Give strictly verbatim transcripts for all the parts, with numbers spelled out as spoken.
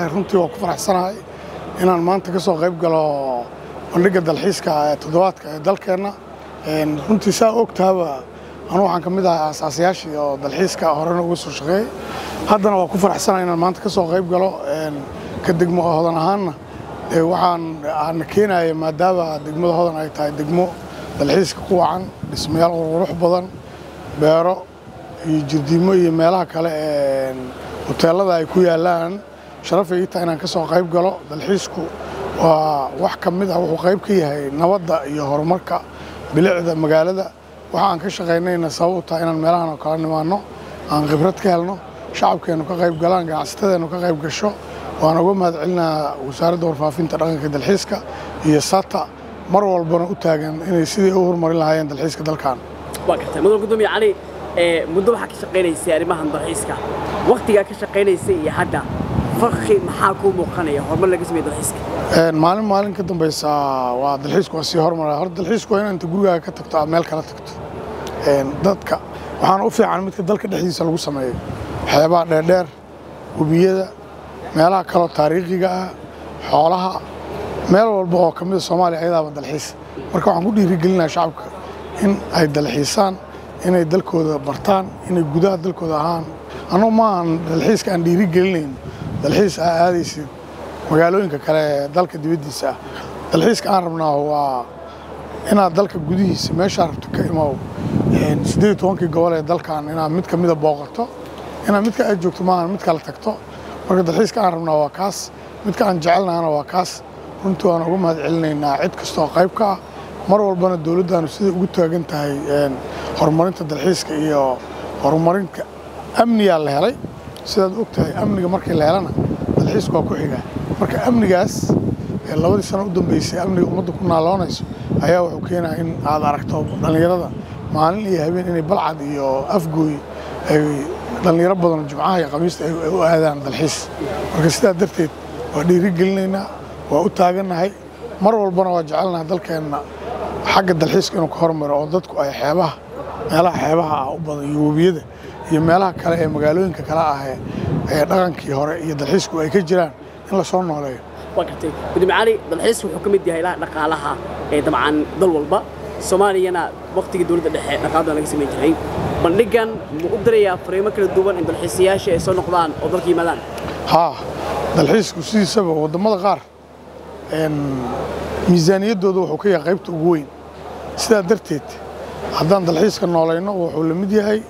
runtii waa ku faraxsanahay inaan maanta ka soo qayb galo bandhigga dalxiiska ee toddobaadka ee dalkeenna. runtii saa ogtaaba anu waxaan ka mid ahay aasaasiyaashii oo dalxiiska horena uga soo shaqeeyey. haddana waa ku faraxsanahay inaan maanta ka soo qayb galo ka degmo hodan ahaanna waxaan aan keenaya maadaama degmada hodan ay tahay degmo dalxiiska ku wacan, dhismayaal qurux badan, beero iyo jirdiimo iyo meelaha kale ee hoteelada ay ku yaalaan. sharaf ay tahay inaan ka soo qayb galo. dalxiisku waa wax ka mid ah wuxuu qayb ka yahay nabadda iyo horumarka bilicda magaalada. waxa aan ka shaqeynayna sabab u tahay inaan meelahan oo kala nimaano, aan khibrad ka helno, shacabkeenu ka qayb galaan, ganacsatadeenu ka qayb gasho. waan uga mahadcelinayaa wasaaradda warfaafinta dhaqanka dalxiiska iyo sata mar walbana u taagan inay sidii u horumarin lahaayeen dalxiiska dalkan. waa gartay mudane gudoomiye cali ee muddo waxaa ka shaqeynaysay arrimahan dalxiiska, waqtigaa ka shaqeynaysay iyo hadda farqi maxaa kuu muuqanaya horumar laga sameeyay dalxiiska? maalin maalin ka dambaysa waa dalxiisku waa sii horumaraa. horta dalxiisku waa in inta gurigaaga ka tagto aad meel kala tagto. dadka waxaana u fiican midka dalka dhexdiisa lagu sameeyo, waxyaabaha dheerdheer, webiyada, meelaha kaloo taariikhiga ah, xoolaha, meel walba oo ka mid a Soomaaliya ayadaaba dalxiis. marka waxaan ku dhiirigelinayaa shacabka in ay dalxiisaan, inay dalkooda bartaan, inay gudaha dalkooda ahaan. anuu maahan dalxiiska aan dhiirigelinayn dalxiis aa aadaysid magaalooyinka kale ee dalka dibaddiisa ah. dalxiiska aan rabnaa waa inaad dalka gudihiisa meeshaa rabto ka imaw siddeed iyo tobankii gobol ee dalkan inaad mid ka mida booqato, inaad midka aad joogto maahan mid kala tagto. marka dalxiiska aan rabnaa waa kaas, midka aan jecelnahana waa kaas. runtii waan uga mahadcelinaynaa cid kastoo qayb ka ah. mar walbana dowladdaanu siday ugu taagan tahay horumarinta dalxiiska iyo horumarinta amnigaa la helay. sidaad og tahay amniga markii la helana dalxiisku waa ku xigaa. marka amnigaas labadii sano u dambeysay amniga ummadda ku naaloonayso ayaa wuxuu keenaa in aad aragto dhallinyarada maalin iyo habeen inay balcad iyo afgooy ay dhallinyaro badan jimcaha iyo khamiista ay u aadaan dalxiis. marka sidaa darteed waa dhiirigelinaynaa, waa u taagannahay. mar walbana waa jecelnahay dalkeenna xagga dalxiiska inuu ka hormaro oo dadku ay xeebaha meelaha xeebaha ah u badan iyo webiyada iyo meelaha kale ee magaalooyinka kale ah ee dhaqankii hore iyo dalxiisku ay ka jiraan in la soo nooleeyo. waa gartay gudoomiye cali, dalxiisku wuxuu ka mid yahay ilaha dhaqaalaha ee dabcan dal walba. Soomaaliyana waqtigii dowladda dhexe dhaqaalaha laga sameyn jiray. bandhigan ma u dirayaa fariimo kala duwan in dalxiisayaasha ay soo noqdaan oo dalka yimaadaan? haa, dalxiisku sidiisaba wadamada qaar miisaaniyaddooda wuxuu ka yahay qaybta ugu weyn. sidaa darteed haddaan dalxiiska noolayno wuxuu la mid yahay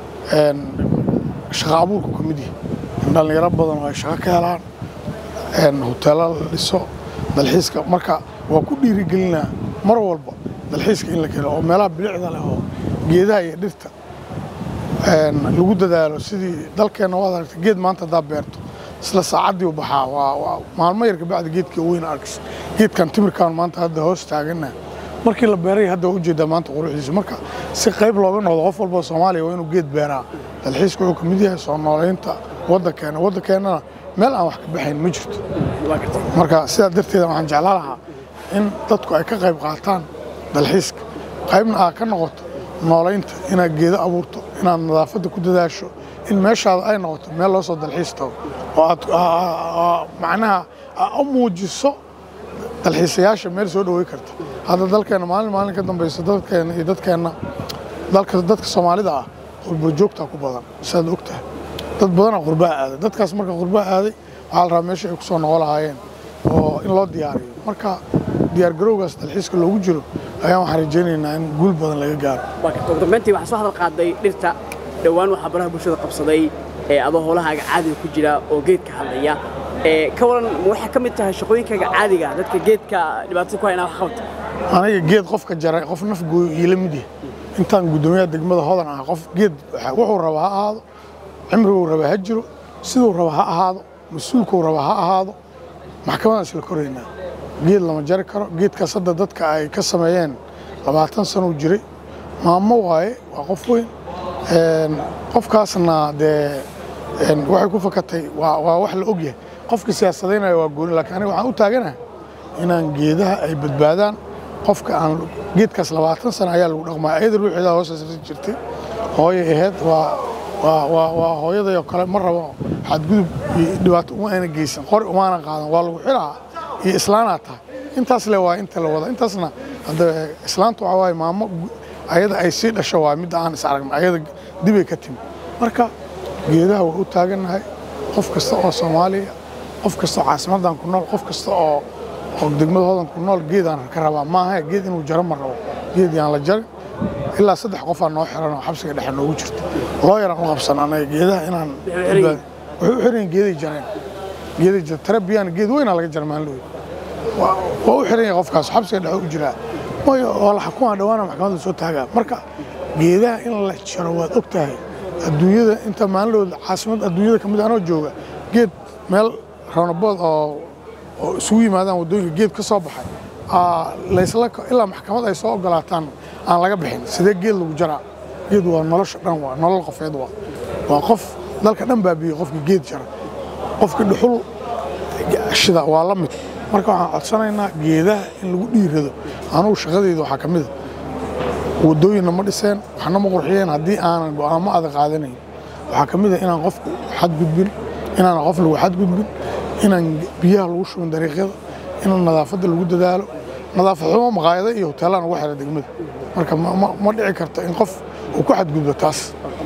shaqo abuurku ka mid yahay. in dhallinyaro badan oo ay shaqo ka helaan, hoteelo la dhiso, dalxiiska marka waa ku dhiirigelinaa mar walba dalxiiska in la keeno oo meelaha bilicda leh oo geedaha iyo dhirta lagu dadaalo. sidii dalkeenna waad aragtay geed maanta haddaa beerto isla saacaddii u baxaa. waa maalmo yar kabacdi geedkii weyn arkaysa. geedkan timirkaan maanta hadda hoos taaganna markii la beeray hadda waa ujeedaa maanta quruxdiisa. marka si qayb looga noqdo qof walba Soomaaliya waa inuu geed beeraa. dalxiisku wuxuu ka mid yahay soo nooleynta waddankeena. waddankeennana meel aan wax ka baxayn ma jirto. marka sidaa darteeda waxaan jeclaan lahaa in dadku ay ka qayb qaataan dalxiiska, qaybna aad ka noqoto nooleynta, inaad geedo abuurto, inaad nadaafadda ku dadaasho, in meeshaada ay noqoto meel loo soo dalxiis tago oo aad macnaha u muujiso dalxiisayaasha meel soo dhawey karta. hadda dalkeenna maalin maalin ka dambaysa dadkeenna iyo dadkeenna dalka dadka Soomaalida ah qurbo joogta ku badan. sidaad og tahay dad badanaa qurbaa aaday. dadkaas marka qurbaa aaday waxaa la rabaa meesha ay ku soo noqon lahaayeen oo in loo diyaariyo. marka diyaar garowgaas dalxiiska loogu jiro ayaan waxaan rajaynaynaa in guul badan laga gaaro. ugu dambeyntii waxaa soo hadal qaaday dhirta. dhowaan waxaa baraha bulshada qabsaday ee adoo howlahaaga caadiga ku jira oo geedka hadlaya. ka waran waxay ka mid tahay shaqooyinkaaga caadiga dadka geedka dhibaato ku hayna wax qabta? aniga geed qofka jaray qof naf gooyo iyo la mid yahay. intaan gudoomiyaha degmada hodan ah qof geed wuxuu rabaa ha ahaado, cimriguu rabaa ha jiro, siduu rabaa ha ahaado, mas-uulkuu rabaa ha ahaado, maxkamadaan isla koraynaa. geed lama jari karo. geedkaas hadda dadka ay ka sameeyeen labaatan sano jiray. maamo waaye, waa qof weyn. qofkaasna dee waxay ku fakatay waa wax la og yahay. qofka siyaasadaynayo waa gooni, laakiin aniga waxaan u taaganahay inaan geedaha ay badbaadaan. qofka aan geedkaas labaatan sano ayaa lagu dhaqmaa. ayada ruuxeeda hoos jirtay hooyay ahayd. waa waa waa waa hooyadayoo kale ma rabo xadgudub iyo dhibaato uma ayna geysan qori umaana qaadan waa lagu xiraa iyo islaanaa tahay intaas le waa inta la wada intaasna hadda islaantu waxa waaye maamo ayada ay sii dhasho waa mid aan is aragno ayada dibay ka timi marka geedaha waa u taagannahay qof kasta oo Soomaaliya qof kasta oo caasimadan ku nool qof kasta oo oo degmadoodan ku nool geedaan ka rabaa maaha geed inuu jaro ma rabo geed yaan la jarin ilaa saddex qof aan noo xiran oo xabsiga dhexe noogu jirto loo yaraan u qabsananay geedaha inaan wuxuu xiran geeday jareen geeday jar tarbiyaan geed weyn laga jarmaan loo waa u xiran qofkaas xabsiga dhexe u jira way oo la xukumaa dhawaana maxkamadda soo taagaa marka geedaha in la jaro waad ogtahay adduunyada inta maalin caasimad adduunyada kamid ah oo jooga geed meel ronabood oo oo isugu yimaadaan wadooyinka geed ka soo baxay la isla ilaa maxkamad ay soo ogolaataan aan laga bixin sidee geed lagu jaraa geed waa nolosha dhan waa nolol qofeed waa waa qof dalka dhan baabiyo qofka geed jara qofka dhuxul shida waa la mid marka waxaan codsanaynaa geedaha in lagu dhiirado anugu shaqadeyda waxaa ka mid ah wadooyinna ma dhiseen waxna ma qurxiyeen haddii aanan go'aamo adag qaadanayn waxaa ka mid ah inaan qofku xadgudbin inaan qof lagu xadgudbin inaan biyaha lagu shubin dariiqyada inaan nadaafadda lagu dadaalo nadaafad xumo maqaayada iyo hoteelaan ugu xira degmada marka ma dhici karto in qof uu ku xadgudbo taas